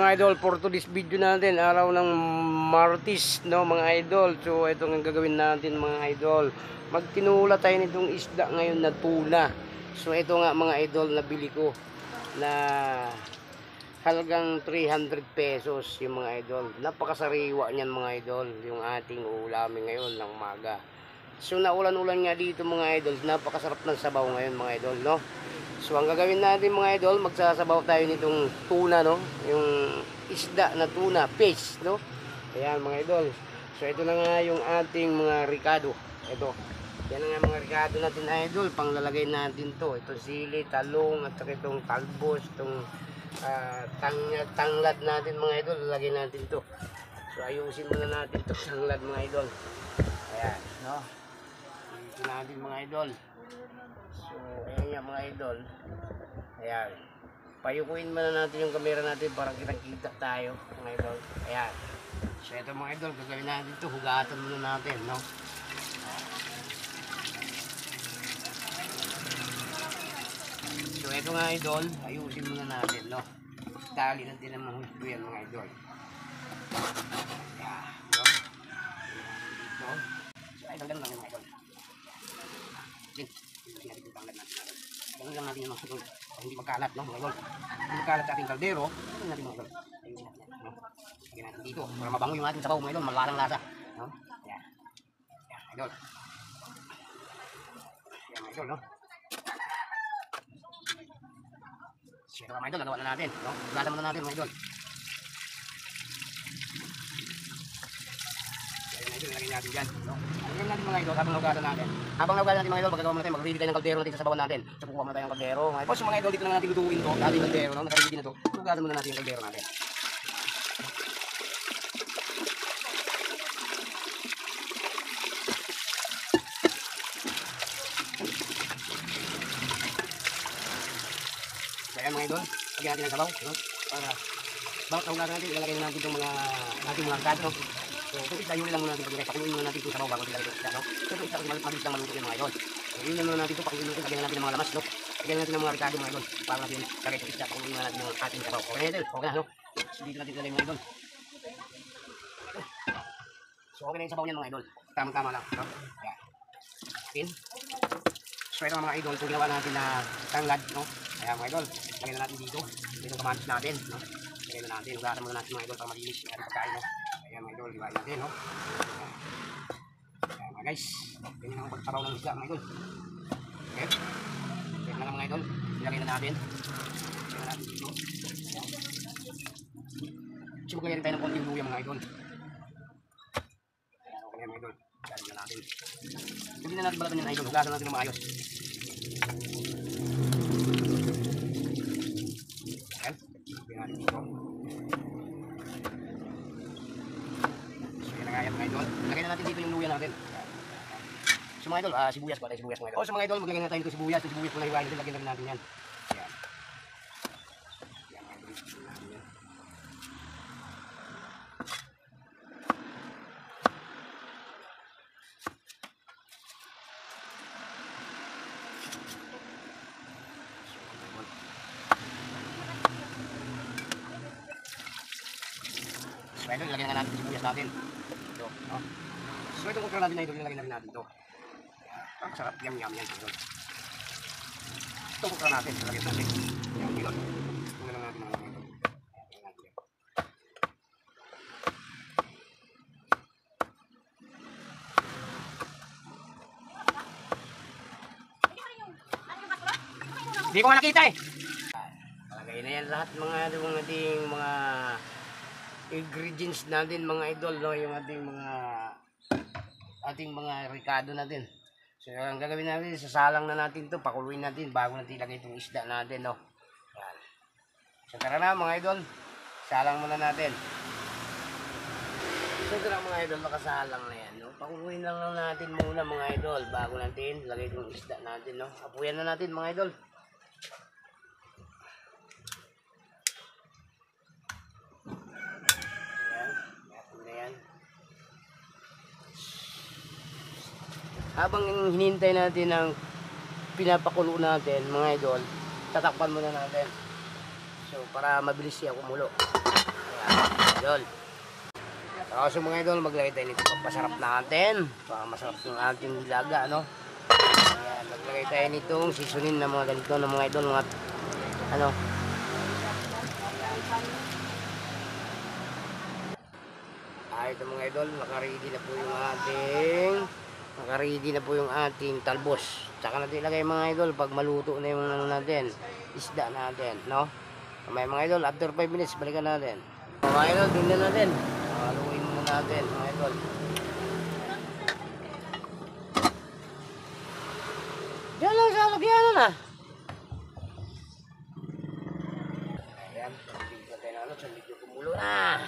mga idol, for today's video natin, araw ng Martes, no mga idol. So ito ang gagawin natin mga idol. Magtinula tayo nitong isda ngayon na tuna. So ito nga mga idol, nabili ko na halagang 300 pesos yung mga idol. Napakasariwa niyan mga idol, yung ating ulamin ngayon ng umaga. So naulan-ulan nga dito mga idol, napakasarap ng sabaw ngayon mga idol, no. So ang gagawin natin mga idol, magsasabaw tayo nitong tuna, no, yung isda na tuna, fish, no. Ayan mga idol. So ito na nga yung ating mga ricado. Ito. Yan na nga mga ricado natin idol, panglalagay natin to. Ito sili, talong, at saka itong talbos, itong tanglad natin mga idol, lalagay natin to. So ayusin muna natin to tanglad mga idol. Ayan, no. Ito natin mga idol. So, ayan nga mga idol. Ayan. Payukuin muna natin yung camera natin para kitang-kita tayo mga idol. Ayan. So, ito mga idol, gagawin natin ito. Hugatan muna natin, no? So, ito nga idol, ayusin muna natin, no? Tali natin ang mga husto yan mga idol. Ayan, no? Dito. So, ay, ganun lang yung mga idol. Ganun lang natin yung mga idol. Hindi magkalat, no, mga idol. Hindi magkalat sa ating kaldero. Ganun natin mga idol. Ayusin natin, no? Lagyan natin dito para mabango yung ating sabaw mga idol. Malalang lasa, no? Ayan. Ayan, idol. Ayan, mga idol, no? So, ito mga idol, nagawa na natin, no? Hugatan muna natin mga idol. Ilagay natin dyan, no? Ilagay natin mga idol habang naugatan natin. Habang naugatan natin mga idol, magagawa muna tayo, mag-ready tayo ng kaldero natin sa sabawan natin. So kukuha muna tayo ng kaldero. Tapos yung mga idol, dito lang natin lutuin to, ating kaldero, no? Naka-ready na to. Ugatan muna natin yung kaldero natin. Kaya mga idol, lagyan natin ng sabaw, no? Para bawat naugatan natin, ilalagay na natin itong mga ating mga ricado, no? So, ito isda, yun lang muna natin pag-ilagay. Pakuloyin muna natin itong sabaw bago ilagay itong isda, no? So, ito isda kasi mabilis lang maluto yung mga idol. So, yun lang muna natin ito, pakuloyin natin, lagyan natin ng mga lamas, no? Lagyan natin ng mga ricado mga idol. Para natin lagay itong isda, pakuloyin muna natin yung ating sabaw. Okay na idol? Okay na, no? So, dito natin ilagay mga idol. So, okay na yung sabaw niyan mga idol. Tama-tama lang, no? Ayan. Atin. So, ito mga idol, kung ginawa natin na tanglad, no? Ayan mga idol, lagyan na natin dito. Dito kamatis natin, no? Lagyan na natin, hugasan muna natin mga idol para malinis yung ating pagkain, no? Ayan mga idol, liwain natin, no? Ayan mga guys, ganyan ang pagsabaw ng isda mga idol. Okay, check na lang mga idol, ilagay na natin. Ilagay na natin dito. Sibugay rin tayo ng konting luya mga idol. Ayan, okay mga idol, ilagay na natin. Hindi na natin balatan yung idol, hugasan natin ng maayos. Ayan, ilagay natin dito. Ayan mga idol, lagay na natin dito yung luya natin. So mga idol, sibuyas pa tayo, sibuyas mga idol. O so mga idol, maglagay na tayo dito sibuyas, yung sibuyas po na hiwain natin, lagyan natin yan. Ayan. Ayan mga idol, lagyan natin yan. So idol, lagyan na natin yung sibuyas natin. Ito, no? So itong okra natin na idol, nilagay na natin ito. Ang sarap, yum-yum yan idol. Itong okra natin, nilagay natin. Yan idol. Ito na lang natin mga idol. Ayan natin yan. Hindi ko nga nakita eh. Palagay na yan lahat mga ating mga ingredients natin mga idol, no? Yung ating mga ricado natin. So ang gagawin natin, sasalang na natin to, pakuluin natin bago natin ilagay itong isda natin, no? Yan. So tara na mga idol, salang muna natin. So ito na mga idol, nakasalang na yan, no? Pakuluin lang natin muna mga idol bago natin ilagay itong isda natin, no? Apuyan na natin mga idol. Habang hinihintay natin ang pinapakulo natin mga idol, tatakpan muna natin. So para mabilis siya kumulo. idol. So mga idol, maglagay tayo nito pampasarap natin. Para masarap yung ating nilaga, ano. Ayan, maglagay tayo nitong seasonin na mga ganito na mga idol, mga ano. Ito mga idol, naka-ready na po yung ating talbos. Tsaka natin ilagay mga idol pag maluto na yung ano natin, isda natin, no? May mga idol, after 5 minutes balikan natin. Mga idol, tingnan natin. Haluin muna natin mga idol. Diyan lang sa lagyanan ah. Ayan, sabihin natin ano, sa medyo kumulo na.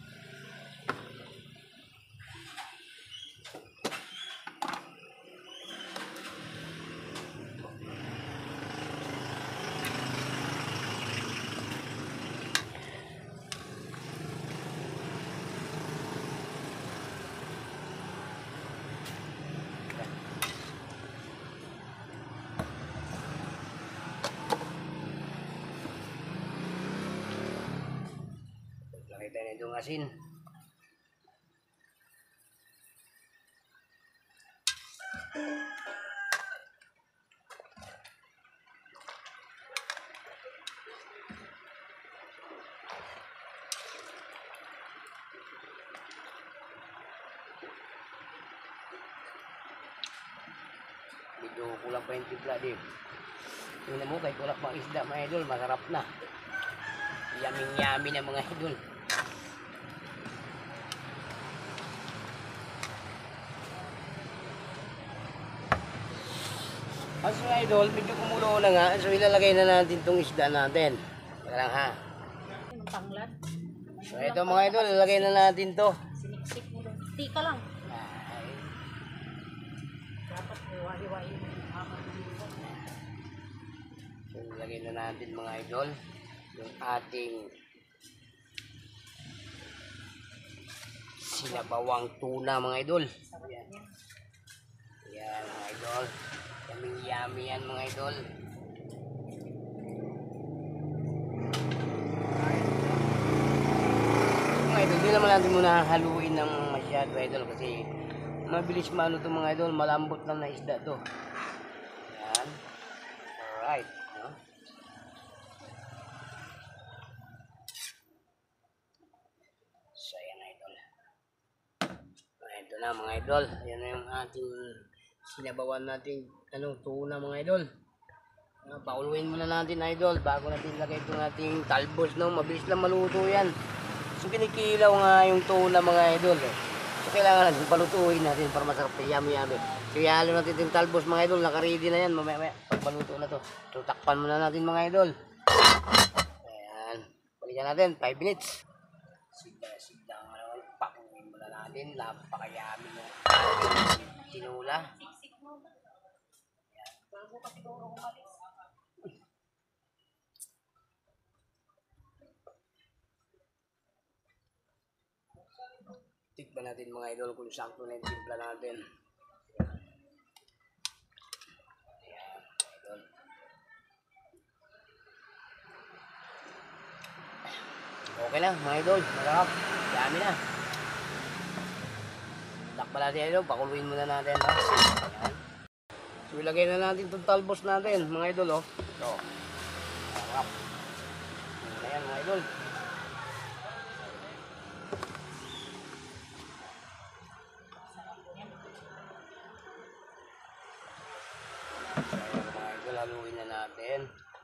Lagay tayo na itong asin. Medyo kulang pa yung timpla din. Tingnan mo, kahit kulang pang isda mga idol, masarap na. Yummy na mga idol. As mga idol, medyo kumulo na nga. So ilalagay na natin itong isda natin. Teka lang ha. Tanglad. So ito mga idol, ilalagay na natin to. Siniksik mo doon. Tika lang. Ay. Dapat hiwa-hiwain mo yung apat na lupa. So ilalagay na natin mga idol yung ating sinabawang tuna mga idol. Yan. Yan mga idol. Yummy yan mga idol. Mga idol, di naman natin muna haluin ng masyado idol kasi mabilis maano to mga idol, malambot lang na isda to. Yan. Alright. No? So yan idol. Ito na mga idol. Yan na yung ating sinabawan natin tuna mga idol. Pauluin muna natin idol bago natin ilagay itong ating talbos, no? Mabilis lang maluto yan. So kinikilaw nga yung tuna mga idol eh. So kailangan natin palutuin natin para masarap na yummy. So ihalo natin yung talbos mga idol, naka-ready na yan mamaya pag paluto na to. So takpan muna natin mga idol. Ayan, balikan natin 5 minutes. Sigla pakuin muna natin, napaka-yummy mo tinula. Bago pa siguro umalis. Tikman natin mga idol kung sakto na yung timpla natin. Ayan, idol. Okay na mga idol, marap. Dami na. Takpan natin idol, pakuluin muna natin. Ayan. So ilagay na natin itong talbos natin mga idol. Ito. Marap. Ayan mga idol. Mga idol, haluin na natin.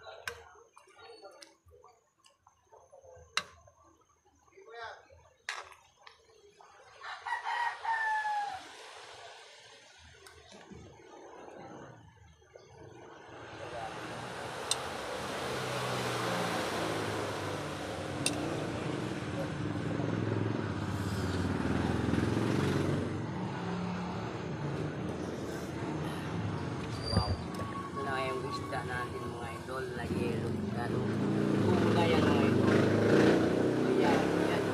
Isda natin mga idol na yelo kulay yan mga idol, yan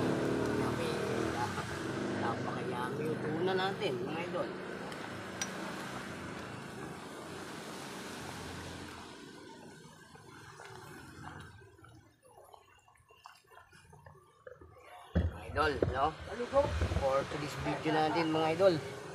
napakayami yung tuna natin mga idol. Mga idol, no? For today's video natin mga idol.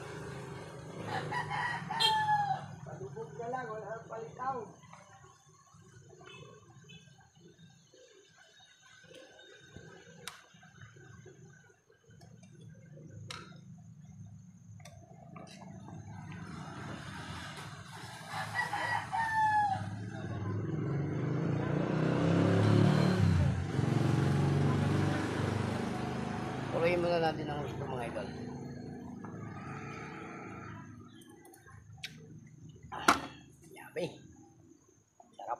Puluhin muna natin ang gusto mga idol. Yummy. Sarap.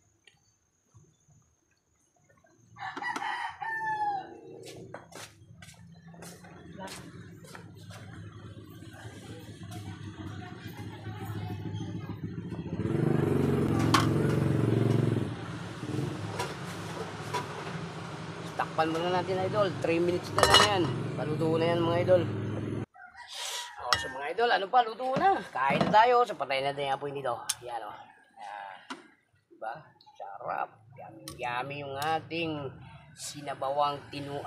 Takpan muna natin idol. 3 minutes na lang yan. Paluto na yan mga idol. O so mga idol, ano pa? Luto na. Kain na tayo. So patayin natin yung apoy nito. Yan o. Diba? Sarap. Yummy, yummy yung ating sinabawang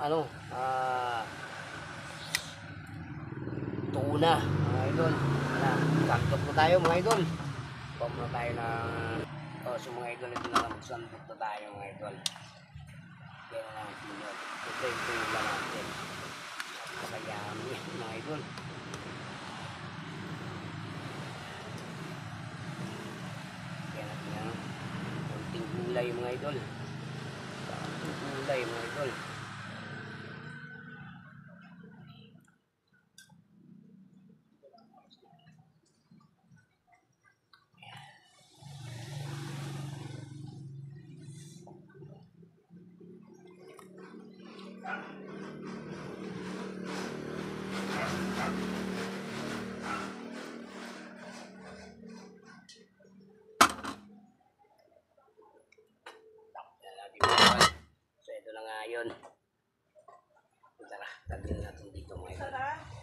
tuna mga idol. Sandok na tayo mga idol. Pump na tayo ng so mga idol, ito na lang. Sandok na tayo mga idol. Kaya na natin yun. Ito yung lang natin. Masayami mga idol. Kaya natin yan. Kunting gulay mga idol. Kunting gulay mga idol. So ito na nga yun. Tara, tagin natin dito mga idol.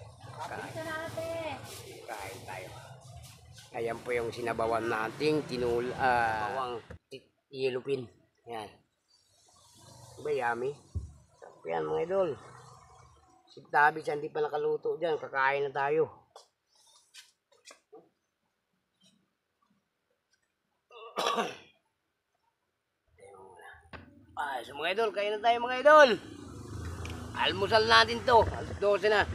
Kain tayo. Ayan po yung sinabawan nating bawang yellowfin. Ayan. Diba yummy? Sarap yan mga idol. Si Tabi siya hindi pa nakaluto dyan. Kakain na tayo. So mga idol, kain na tayo mga idol. Almusal natin to. Alas 12 na.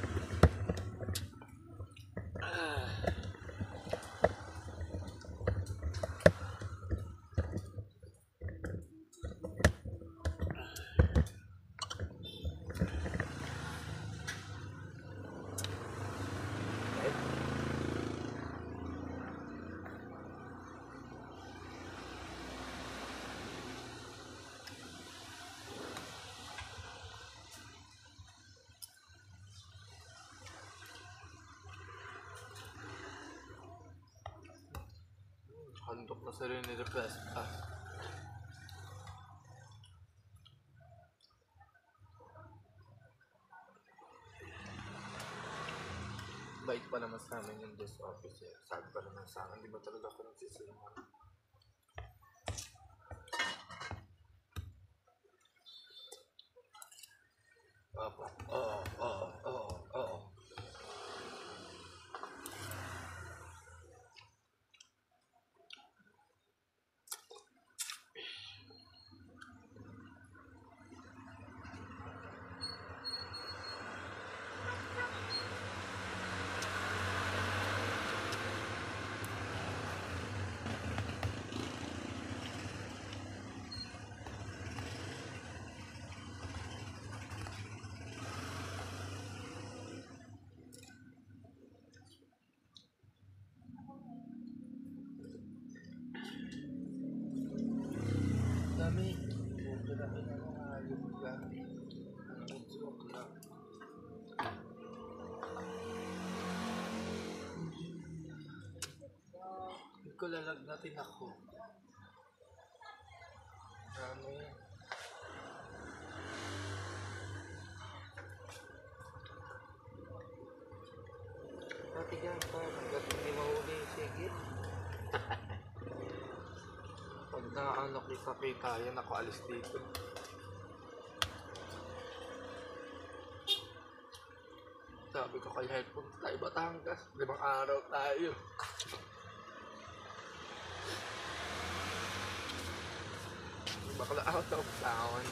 Handok na sa rin ni-request. Bait pa naman sa amin yung desk officer. Sabi pa naman sa akin, di ba talaga ako nagsisinungan? Oo. Dami. Buto na rin ang ayok ka. Joke lang. Hindi ko lalagnatin ako. Dami. Matigan pa. Hanggat hindi mahuli. Sige. Pag naanok ni Sakay kaya, naku alis dito. Kahit punta tayo Batangas, 5 araw tayo. Bakla ako sa usawan.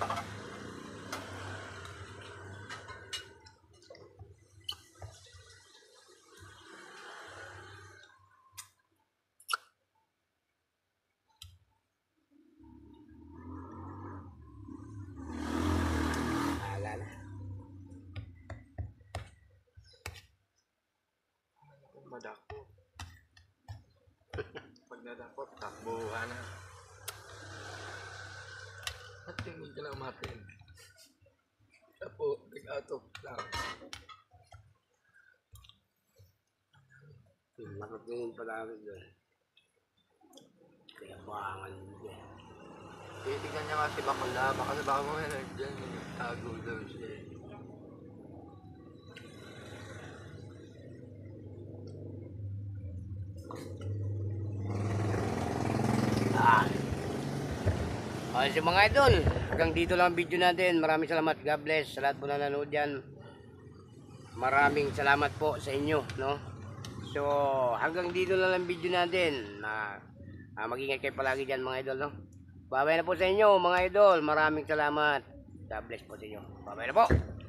Ala na. Madako. Pag nadakot, takbuhan na. At tingin ka lang matin. Tapo, nag-atop lang. Nakatingin pa namin doon. Kaya bangan din. Titignan niya kasi bakla. Baka sa baka mga nandiyan, tago daw siya. Okay, so mga idol, hanggang dito lang ang video natin. Maraming salamat. God bless sa lahat po na nanood yan. Maraming salamat po sa inyo, no? So, hanggang dito lang ang video natin. Mag-ingat kayo palagi dyan mga idol, no? Bye-bye na po sa inyo mga idol. Maraming salamat. God bless po sa inyo. Bye-bye na po.